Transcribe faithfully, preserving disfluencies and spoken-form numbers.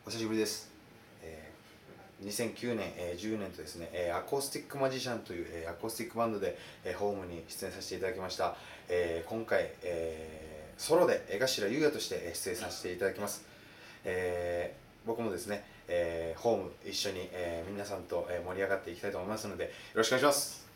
お久しぶりです。えー、にせんきゅうねん、えー、じゅうねんとですね、えー、アコースティックマジシャンという、えー、アコースティックバンドで、えー、ホームに出演させていただきました。えー、今回、えー、ソロで江頭優也として出演させていただきます。えー、僕もですね、えー、ホーム一緒に、えー、皆さんと盛り上がっていきたいと思いますので、よろしくお願いします。